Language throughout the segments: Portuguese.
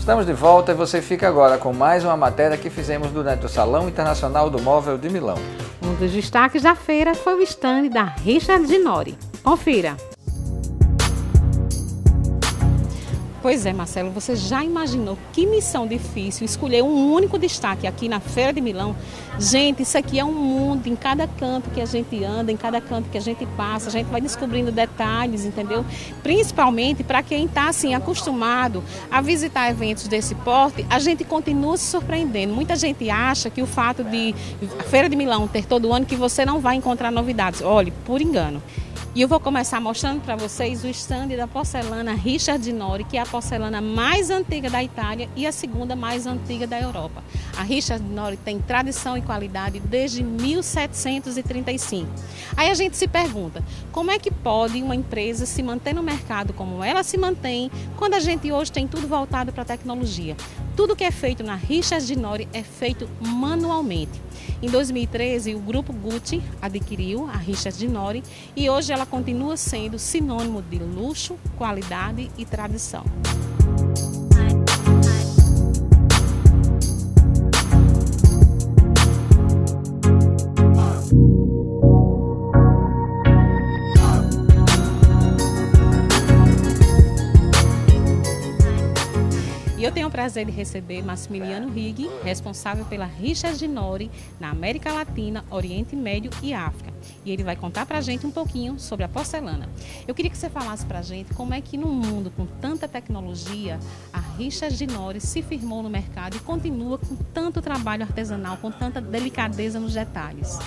Estamos de volta e você fica agora com mais uma matéria que fizemos durante o Salão Internacional do Móvel de Milão. Um dos destaques da feira foi o stand da Richard Ginori. Confira! Pois é, Marcelo, você já imaginou que missão difícil escolher um único destaque aqui na Feira de Milão? Gente, isso aqui é um mundo, em cada canto que a gente anda, em cada canto que a gente passa, a gente vai descobrindo detalhes, entendeu? Principalmente para quem está assim, acostumado a visitar eventos desse porte, a gente continua se surpreendendo. Muita gente acha que o fato de a Feira de Milão ter todo ano que você não vai encontrar novidades. Olhe, por engano. E eu vou começar mostrando para vocês o stand da porcelana Richard Ginori, que é a porcelana mais antiga da Itália e a segunda mais antiga da Europa. A Richard Ginori tem tradição e qualidade desde 1735. Aí a gente se pergunta, como é que pode uma empresa se manter no mercado como ela se mantém, quando a gente hoje tem tudo voltado para a tecnologia? Tudo que é feito na Richard Ginori é feito manualmente. Em 2013, o grupo Gucci adquiriu a Richard Ginori e hoje ela continua sendo sinônimo de luxo, qualidade e tradição. E eu tenho o prazer de receber Massimiliano Righi, responsável pela Richard Ginori na América Latina, Oriente Médio e África. E ele vai contar pra gente um pouquinho sobre a porcelana. Eu queria que você falasse pra gente como é que num mundo com tanta tecnologia, a Richard Ginori se firmou no mercado e continua com tanto trabalho artesanal, com tanta delicadeza nos detalhes.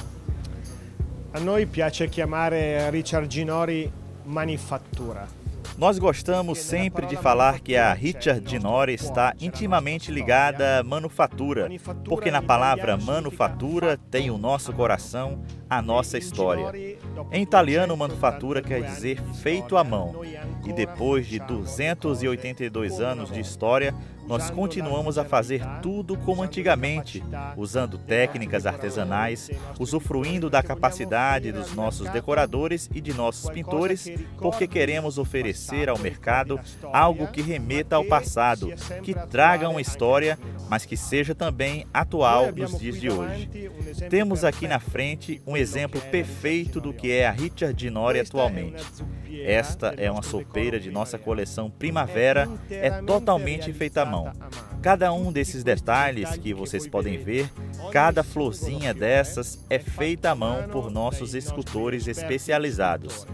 A noi piace chiamare Richard Ginori manifattura. Nós gostamos sempre de falar que a Richard Ginori está intimamente ligada à manufatura, porque na palavra manufatura tem o nosso coração, a nossa história. Em italiano, manufatura quer dizer feito à mão. E depois de 282 anos de história, nós continuamos a fazer tudo como antigamente, usando técnicas artesanais, usufruindo da capacidade dos nossos decoradores e de nossos pintores, porque queremos oferecer ao mercado algo que remeta ao passado, que traga uma história, mas que seja também atual nos dias de hoje. Temos aqui na frente um exemplo perfeito do que é a Richard Ginori atualmente. Esta é uma sopeira de nossa coleção Primavera, é totalmente feita à mão. Cada um desses detalhes que vocês podem ver, cada florzinha dessas é feita à mão por nossos escultores especializados.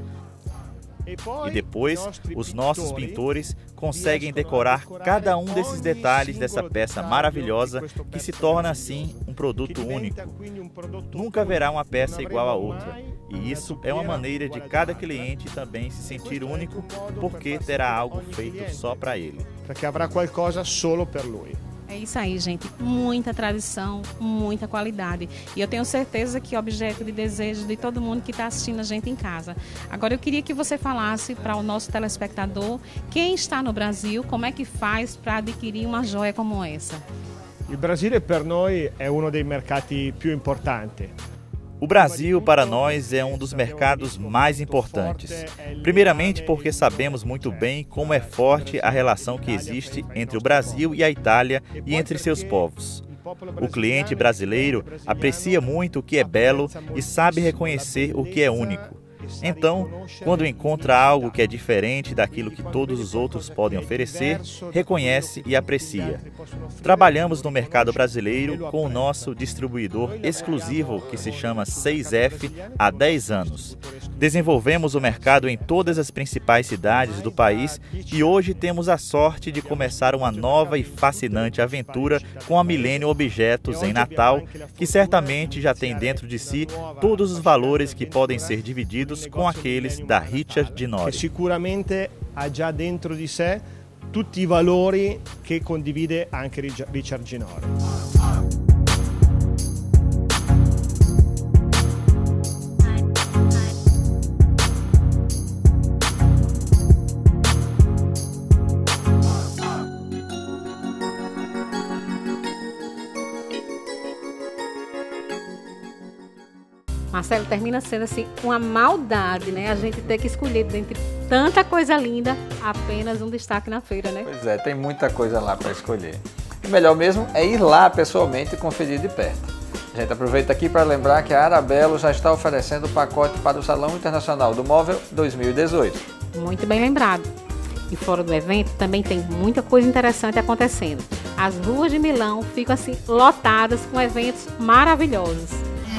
E depois, os nossos pintores conseguem decorar cada um desses detalhes dessa peça maravilhosa que se torna assim um produto único. Nunca haverá uma peça igual a outra. E isso é uma maneira de cada cliente também se sentir único, porque terá algo feito só para ele. Porque haverá qualcosa solo per lui. É isso aí, gente. Muita tradição, muita qualidade. E eu tenho certeza que é objeto de desejo de todo mundo que está assistindo a gente em casa. Agora eu queria que você falasse para o nosso telespectador, quem está no Brasil, como é que faz para adquirir uma joia como essa? O Brasil per noi è uno dei mercati più importanti. O Brasil, para nós, é um dos mercados mais importantes. Primeiramente porque sabemos muito bem como é forte a relação que existe entre o Brasil e a Itália e entre seus povos. O cliente brasileiro aprecia muito o que é belo e sabe reconhecer o que é único. Então, quando encontra algo que é diferente daquilo que todos os outros podem oferecer, reconhece e aprecia. Trabalhamos no mercado brasileiro com o nosso distribuidor exclusivo, que se chama 6F, há 10 anos. Desenvolvemos o mercado em todas as principais cidades do país e hoje temos a sorte de começar uma nova e fascinante aventura com a Millennium Objetos em Natal, que certamente já tem dentro de si todos os valores que podem ser divididos com aqueles da Richard Ginori. Que sicuramente ha già dentro di sé tutti i valori che condivide anche Richard Ginori. Marcelo, termina sendo assim uma maldade, né? A gente ter que escolher dentre tanta coisa linda, apenas um destaque na feira, né? Pois é, tem muita coisa lá para escolher. O melhor mesmo é ir lá pessoalmente e conferir de perto. A gente aproveita aqui para lembrar que a Arabelo já está oferecendo o pacote para o Salão Internacional do Móvel 2018. Muito bem lembrado. E fora do evento também tem muita coisa interessante acontecendo. As ruas de Milão ficam assim lotadas com eventos maravilhosos.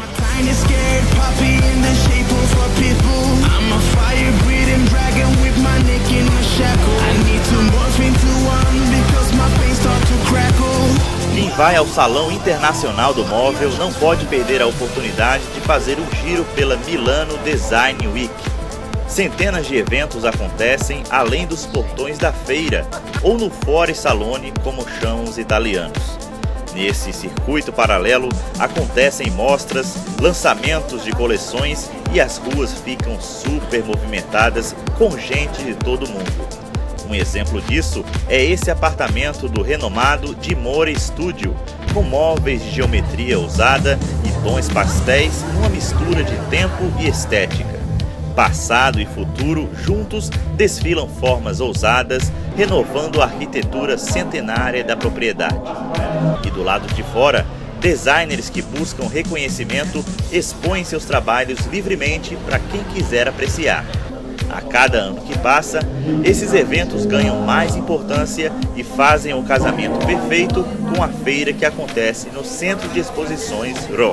Quem vai ao Salão Internacional do Móvel não pode perder a oportunidade de fazer um giro pela Milano Design Week. Centenas de eventos acontecem além dos portões da feira ou no Fuori Salone, como chamam os italianos. Nesse circuito paralelo acontecem mostras, lançamentos de coleções e as ruas ficam super movimentadas com gente de todo mundo. Um exemplo disso é esse apartamento do renomado Dimore Studio, com móveis de geometria ousada e tons pastéis numa mistura de tempo e estética. Passado e futuro juntos desfilam formas ousadas, renovando a arquitetura centenária da propriedade. E do lado de fora, designers que buscam reconhecimento expõem seus trabalhos livremente para quem quiser apreciar. A cada ano que passa, esses eventos ganham mais importância e fazem o casamento perfeito com a feira que acontece no Centro de Exposições Rho.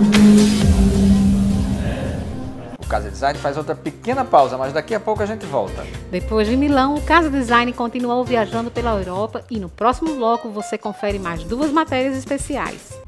O Casa Design faz outra pequena pausa, mas daqui a pouco a gente volta. Depois de Milão, o Casa Design continuou viajando pela Europa e no próximo bloco você confere mais 2 matérias especiais.